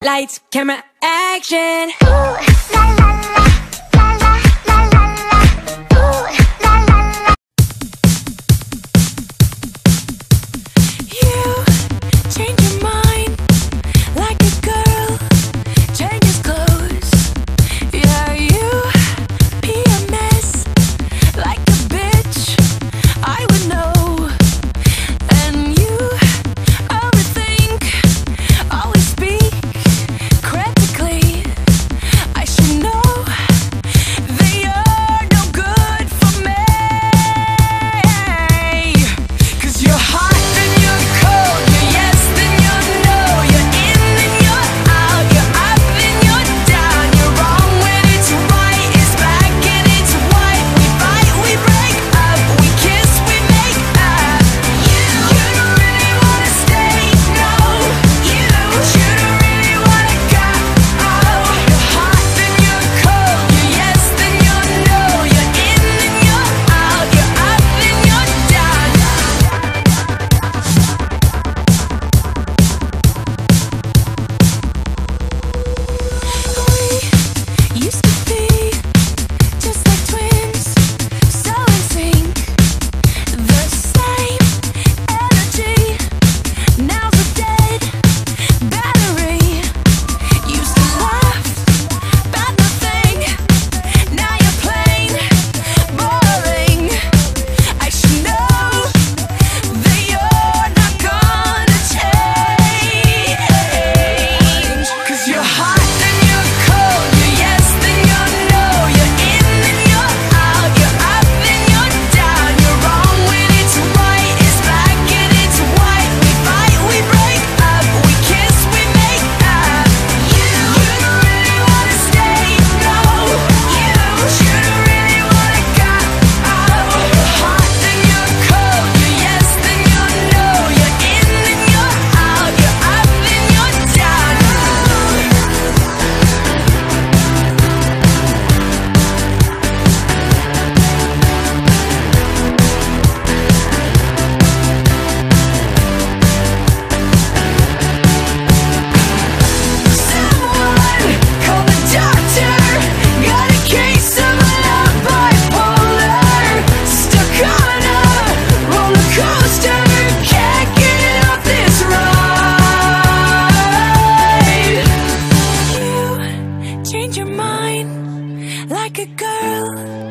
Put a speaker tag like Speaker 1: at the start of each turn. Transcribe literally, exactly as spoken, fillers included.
Speaker 1: Lights, camera, action. Ooh, la la la, la la la la la. Ooh, la la la. You change your mind like a girl changes clothes. Yeah, you be a mess like a bitch. I would know. And you overthink, always speak critically. I should know that you're no good for me. 'Cause you're hot, then you're cold, you're yes, then you're no, you're in, then you're out, you're up, then you're down, you're wrong when it's right, it's black and it's white. We fight, we break up, we kiss, we make up. You, you don't really wanna stay, no. You, you don't really wanna go. Oh, you're hot, then you're cold, you're yes, then you're no, you're in, then you're out, you're up, then you're down. We used to be just like twins, so in sync, the same energy. Now's a dead battery. Used to laugh about nothing, now you're plain boring. I should know that you're not gonna change. 'Cause you're hot, then you're cold, you're yes, then you're no, you're in, then you're out, you're up, then you're down, you're wrong when it's right, it's black and it's white. We fight, we break up, we kiss, we make up. You, you don't really wanna stay, no. You, you don't really wanna go. Oh, you're hot, then you're cold, you're yes, then you're no, you're in, then you're out, you're up, then you're down. Someone call the doctor. Got a case of love bipolar. Stuck on a roller coaster. Can't get off this ride. You change your mind like a girl